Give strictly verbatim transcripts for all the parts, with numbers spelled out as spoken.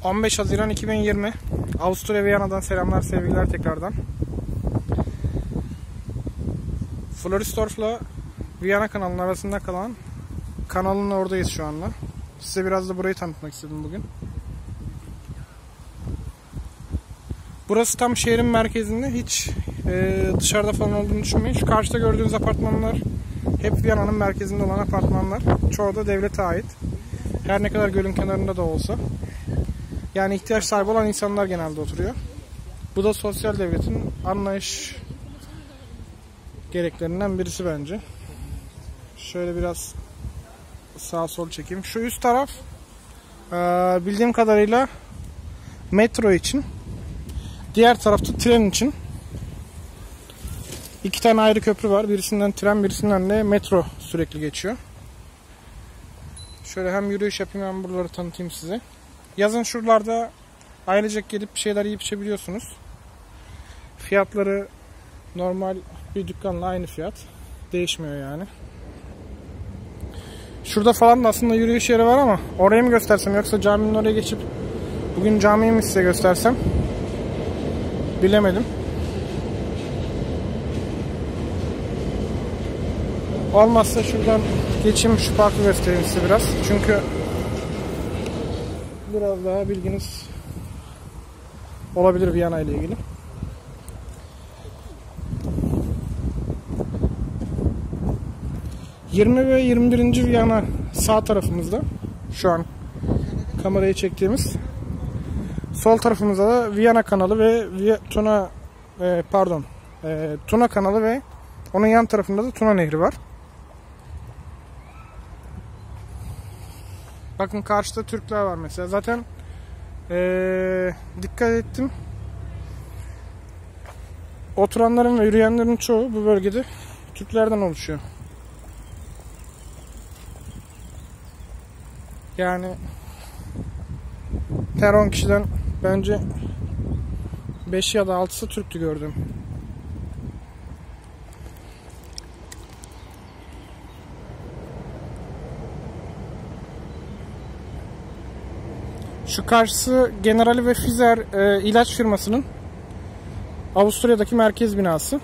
on beş Haziran iki bin yirmi Avusturya Viyana'dan selamlar, sevgiler tekrardan. Floridsdorf'la Viyana kanalının arasında kalan kanalın oradayız şu anda. Size biraz da burayı tanıtmak istedim bugün. Burası tam şehrin merkezinde, hiç e, dışarıda falan olduğunu düşünmeyin. Şu karşıda gördüğünüz apartmanlar hep Viyana'nın merkezinde olan apartmanlar. Çoğu da devlete ait. Her ne kadar gölün kenarında da olsa. Yani ihtiyaç sahibi olan insanlar genelde oturuyor. Bu da sosyal devletin anlayış gereklerinden birisi bence. Şöyle biraz sağ sol çekeyim. Şu üst taraf bildiğim kadarıyla metro için. Diğer tarafta tren için. İki tane ayrı köprü var. Birisinden tren, birisinden de metro sürekli geçiyor. Şöyle hem yürüyüş yapayım hem buraları tanıtayım size. Yazın şuralarda ailecek gelip bir şeyler yiyip içebiliyorsunuz. Fiyatları normal bir dükkanla aynı fiyat. Değişmiyor yani. Şurada falan da aslında yürüyüş yeri var ama orayı mı göstersem yoksa caminin oraya geçip bugün camiyi mi size göstersem bilemedim. Olmazsa şuradan geçeyim, şu parkı göstereyim size biraz. Çünkü biraz daha bilginiz olabilir Viyana ile ilgili. yirmi ve yirmi birinci Viyana sağ tarafımızda. Şu an kamerayı çektiğimiz. Sol tarafımızda da Viyana kanalı ve Tuna e, pardon e, Tuna kanalı ve onun yan tarafında da Tuna Nehri var. Bakın karşıda Türkler var mesela. Zaten ee, dikkat ettim. Oturanların ve yürüyenlerin çoğu bu bölgede Türklerden oluşuyor. Yani her on kişiden bence beşi ya da altısı Türktü gördüm. Şu karşısı Generali ve Pfizer e, ilaç firmasının Avusturya'daki merkez binası.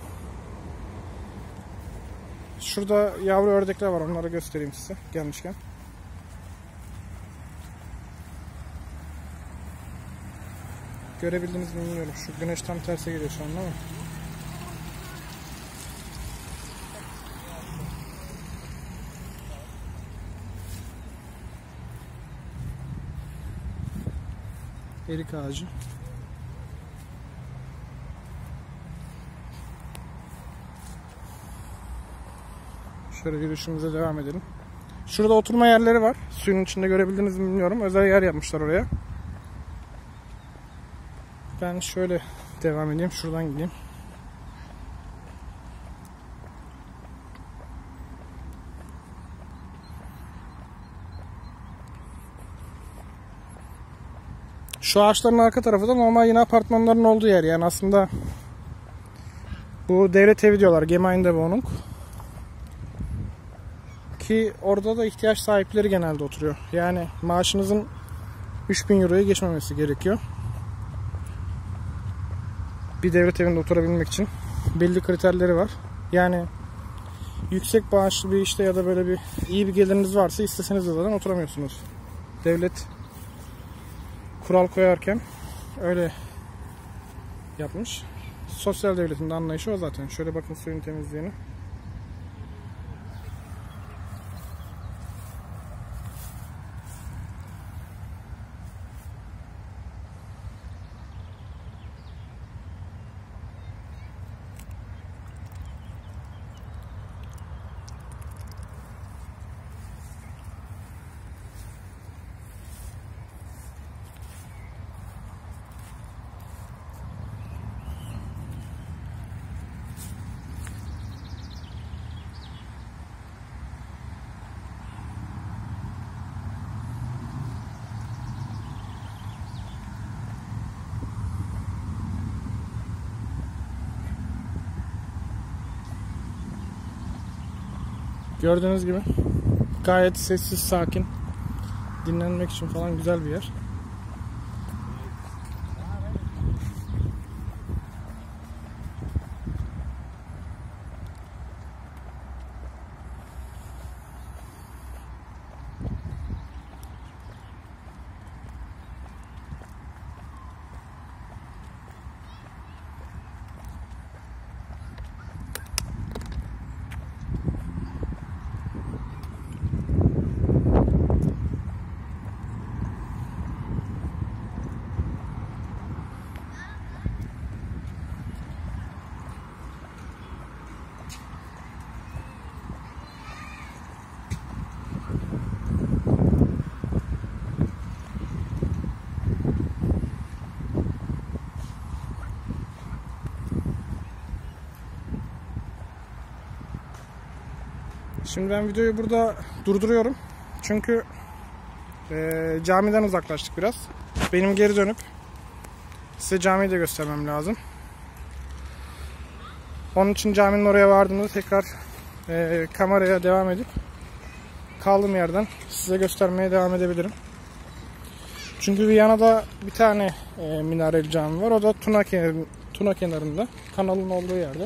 Şurada yavru ördekler var, onları göstereyim size gelmişken. Görebildiniz mi bilmiyorum. Şu güneş tam terse geliyor şu an ama. Erik ağacı. Şöyle yürüyüşümüze devam edelim. Şurada oturma yerleri var. Suyun içinde görebildiniz mi bilmiyorum. Özel yer yapmışlar oraya. Ben şöyle devam edeyim. Şuradan gideyim. Şu ağaçların arka tarafı da normal yine apartmanların olduğu yer. Yani aslında bu devlet evi diyorlar. Gemeindewohnung. Ki orada da ihtiyaç sahipleri genelde oturuyor. Yani maaşınızın üç bin euroya geçmemesi gerekiyor. Bir devlet evinde oturabilmek için belli kriterleri var. Yani yüksek maaşlı bir işte ya da böyle bir iyi bir geliriniz varsa isteseniz de zaten oturamıyorsunuz. Devlet kural koyarken öyle yapmış. Sosyal devletin de anlayışı o zaten. Şöyle bakın suyun temizliğini. Gördüğünüz gibi gayet sessiz, sakin, dinlenmek için falan güzel bir yer. Şimdi ben videoyu burada durduruyorum. Çünkü e, camiden uzaklaştık biraz. Benim geri dönüp size camiyi de göstermem lazım. Onun için caminin oraya vardığımda tekrar e, kameraya devam edip kaldığım yerden size göstermeye devam edebilirim. Çünkü Viyana'da bir tane e, minareli cami var. O da Tuna, kenar, Tuna kenarında. Kanalın olduğu yerde.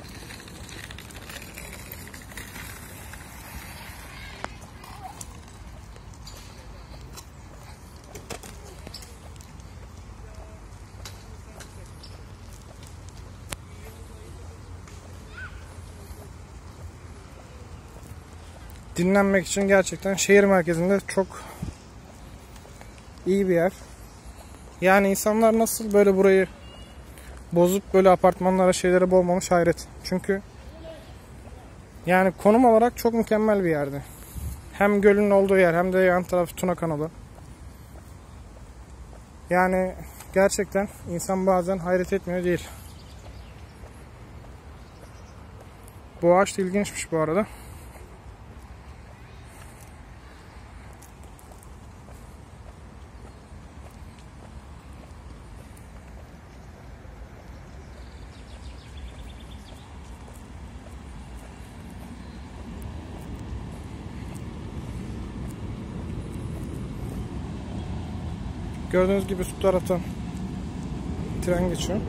Dinlenmek için gerçekten şehir merkezinde çok iyi bir yer. Yani insanlar nasıl böyle burayı bozup böyle apartmanlara şeylere boğmamış hayret. Çünkü yani konum olarak çok mükemmel bir yerde. Hem gölün olduğu yer hem de yan tarafı Tuna kanalı. Yani gerçekten insan bazen hayret etmiyor değil. Bu ağaç da ilginçmiş bu arada. Gördüğünüz gibi su taraftan tren geçiyor.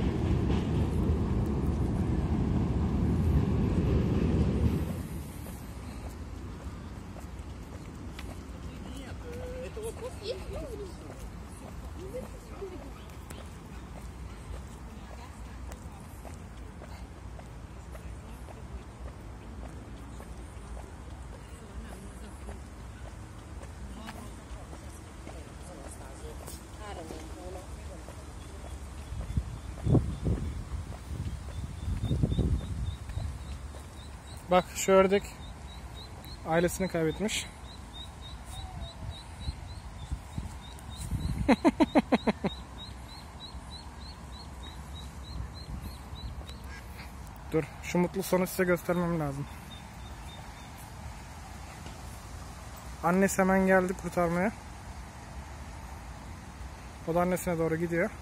Bak şu ördek ailesini kaybetmiş. Dur, şu mutlu sonu size göstermem lazım. Annesi hemen geldi kurtarmaya. O da annesine doğru gidiyor.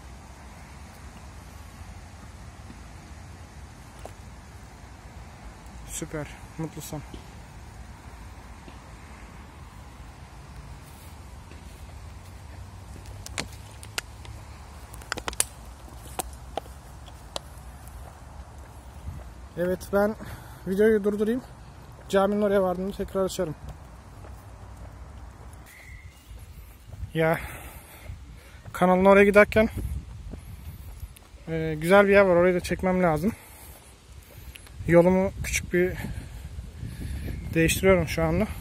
Süper, mutlu son. Evet, ben videoyu durdurayım. Caminin oraya vardığımda tekrar açarım. Ya kanalın oraya giderken e, güzel bir yer var, orayı da çekmem lazım. Yolumu küçük bir değiştiriyorum şu anda.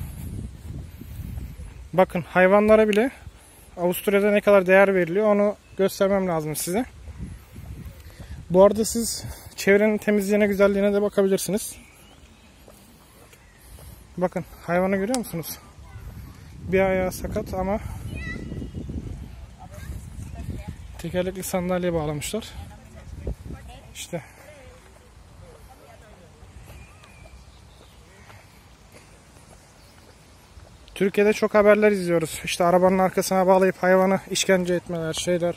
Bakın hayvanlara bile Avusturya'da ne kadar değer veriliyor onu göstermem lazım size. Bu arada siz çevrenin temizliğine, güzelliğine de bakabilirsiniz. Bakın hayvanı görüyor musunuz? Bir ayağı sakat ama tekerlekli sandalye bağlamışlar. İşte. Türkiye'de çok haberler izliyoruz. İşte arabanın arkasına bağlayıp hayvanı işkence etmeler, şeyler.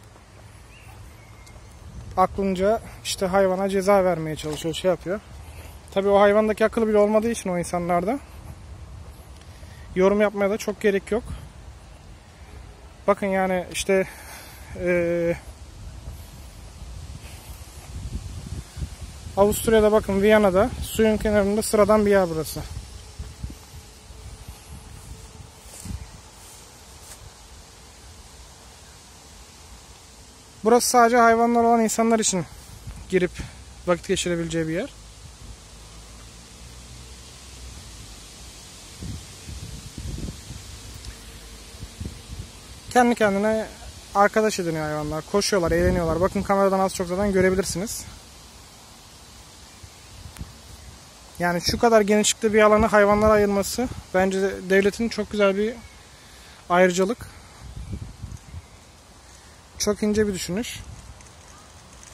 Aklınca işte hayvana ceza vermeye çalışıyor, şey yapıyor. Tabii o hayvandaki akıl bile olmadığı için o insanlarda yorum yapmaya da çok gerek yok. Bakın yani işte ee, Avusturya'da bakın Viyana'da suyun kenarında sıradan bir yer burası. Burası sadece hayvanlar olan insanlar için girip vakit geçirebileceği bir yer. Kendi kendine arkadaş ediniyor hayvanlar. Koşuyorlar, eğleniyorlar. Bakın kameradan az çok zaten görebilirsiniz. Yani şu kadar genişlikte bir alanı hayvanlara ayırması bence devletin çok güzel bir ayrıcalık. Çok ince bir düşünüş.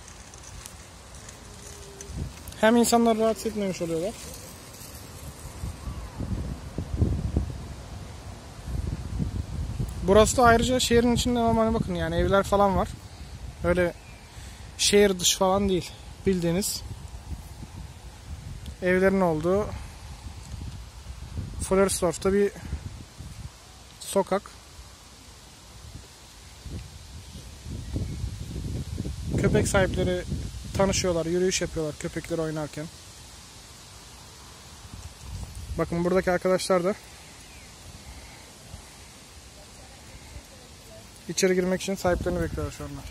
Hem insanları rahatsız etmemiş oluyorlar. Burası da ayrıca şehrin içinde normal, bakın yani evler falan var. Öyle şehir dışı falan değil. Bildiğiniz evlerin olduğu Floridsdorf'ta bir sokak. Köpek sahipleri tanışıyorlar, yürüyüş yapıyorlar köpekler oynarken. Bakın buradaki arkadaşlar da içeri girmek için sahiplerini bekliyorlar şu anda.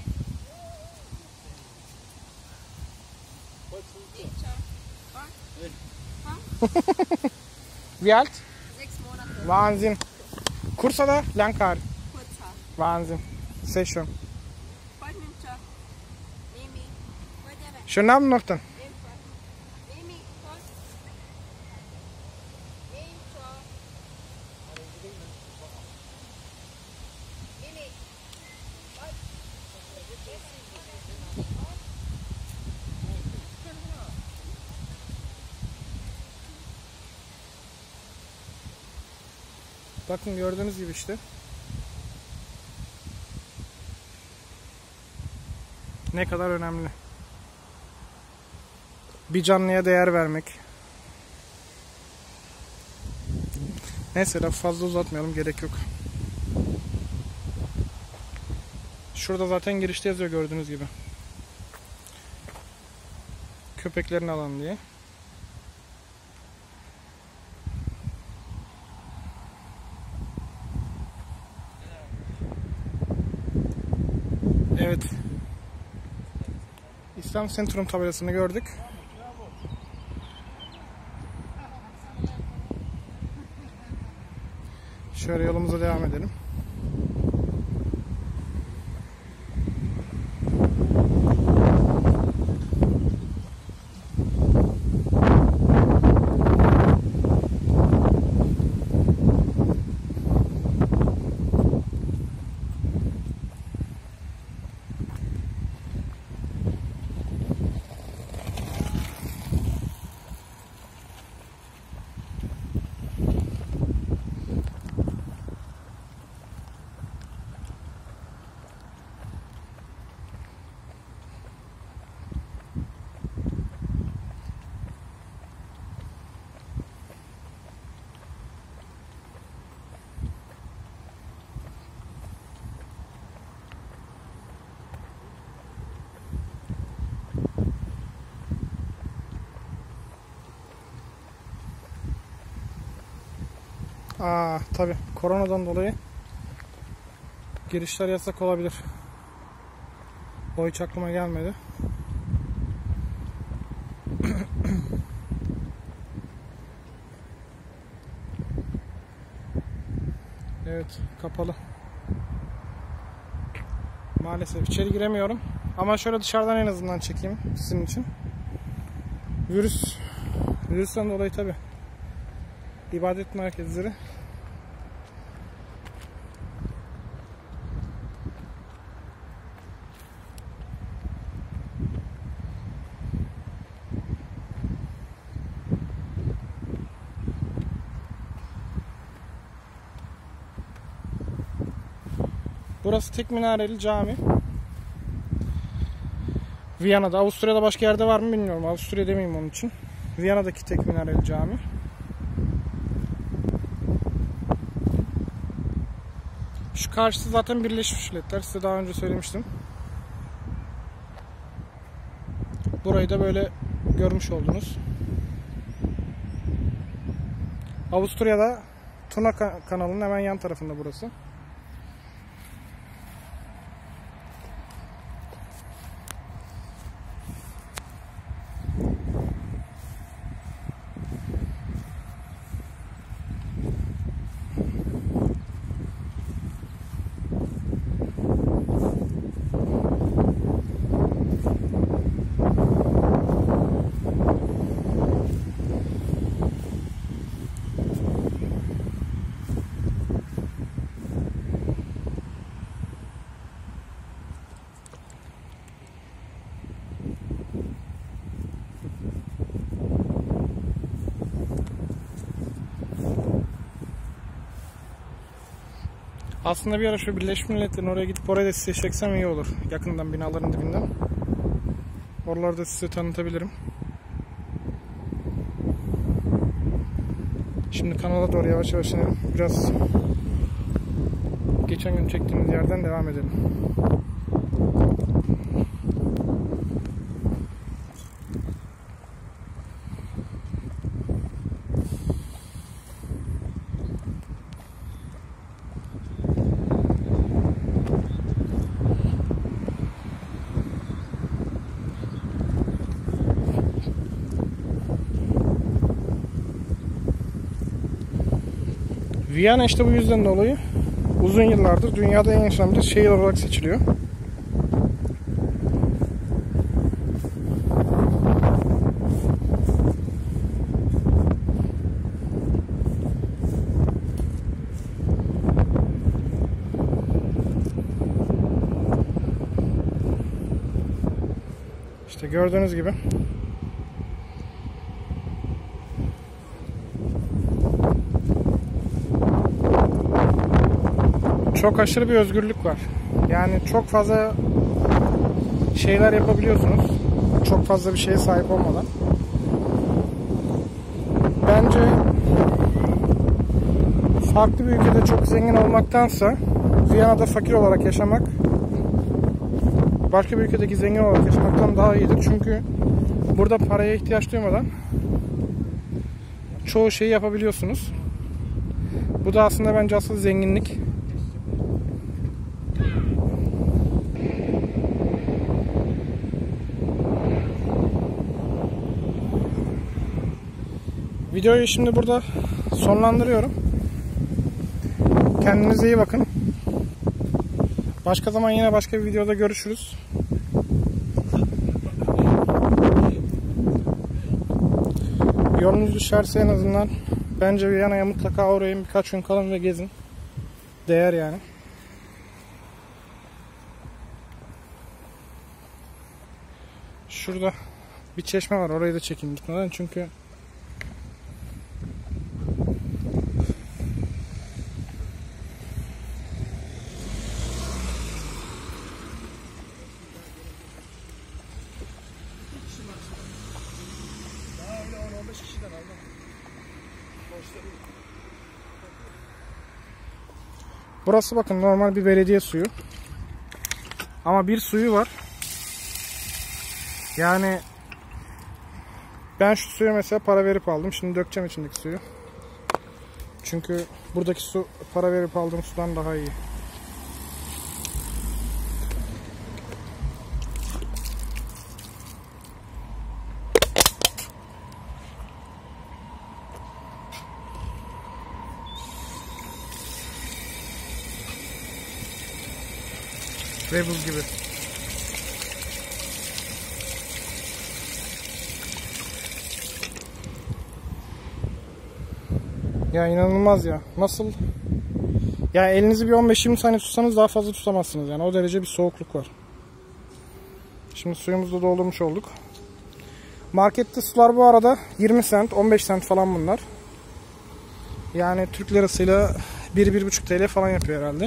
Wie alt? Sechs Monate. Wahnsinn. Kurz oder Langhaar? Kurzhaar. Wahnsinn. Sehr schön. Vollmünster. Mimi. Whatever. Schönen Abend noch dann. Ebenfalls. Mimi. Voll. Ebenfalls. Mimi. Voll. Bakın gördüğünüz gibi işte. Ne kadar önemli. Bir canlıya değer vermek. Neyse lafı fazla uzatmayalım, gerek yok. Şurada zaten girişte yazıyor gördüğünüz gibi. Köpeklerin alanı diye. Evet. İslam Sentrum tabelasını gördük. Şöyle yolumuza devam edelim. Aa, tabi koronadan dolayı girişler yasak olabilir. O hiç aklıma gelmedi. Evet, kapalı. Maalesef içeri giremiyorum. Ama şöyle dışarıdan en azından çekeyim sizin için. Virüs, virüsten dolayı tabi ibadet merkezleri burası tek minareli cami. Viyana'da, Avusturya'da başka yerde var mı bilmiyorum. Avusturya demeyeyim onun için. Viyana'daki tek minareli cami. Şu karşısı zaten Birleşmiş Milletler. Size daha önce söylemiştim. Burayı da böyle görmüş oldunuz. Avusturya'da Tuna kanalının hemen yan tarafında burası. Aslında bir ara şu Birleşmiş Milletler'in oraya gidip oraya da size çeksem iyi olur. Yakından, binaların dibinden. Oraları da size tanıtabilirim. Şimdi kanala doğru yavaş yavaş inelim. Biraz geçen gün çektiğimiz yerden devam edelim. Viyana işte bu yüzden dolayı uzun yıllardır dünyada en yaşanmış şehir olarak seçiliyor. İşte gördüğünüz gibi çok aşırı bir özgürlük var. Yani çok fazla şeyler yapabiliyorsunuz. Çok fazla bir şeye sahip olmadan. Bence farklı bir ülkede çok zengin olmaktansa Viyana'da fakir olarak yaşamak başka bir ülkedeki zengin olarak yaşamaktan daha iyidir. Çünkü burada paraya ihtiyaç duymadan çoğu şeyi yapabiliyorsunuz. Bu da aslında bence asıl zenginlik. Videoyu şimdi burada sonlandırıyorum. Kendinize iyi bakın. Başka zaman yine başka bir videoda görüşürüz. Yolunuz düşerse en azından bence Viyana'ya mutlaka uğrayın. Birkaç gün kalın ve gezin. Değer yani. Şurada bir çeşme var. Orayı da çekin lütfen. Çünkü burası bakın normal bir belediye suyu. Ama bir suyu var. Yani ben şu suyu mesela para verip aldım. Şimdi dökeceğim içindeki suyu. Çünkü buradaki su para verip aldığım sudan daha iyi. Ve buz gibi. Ya inanılmaz ya. Nasıl? Ya elinizi bir on beş yirmi saniye tutsanız daha fazla tutamazsınız yani. O derece bir soğukluk var. Şimdi suyumuzu da doldurmuş olduk. Markette sular bu arada yirmi sent, on beş sent falan bunlar. Yani Türk lirasıyla bir bir buçuk TL falan yapıyor herhalde.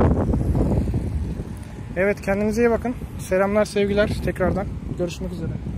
Evet, kendinize iyi bakın. Selamlar, sevgiler tekrardan. Görüşmek üzere.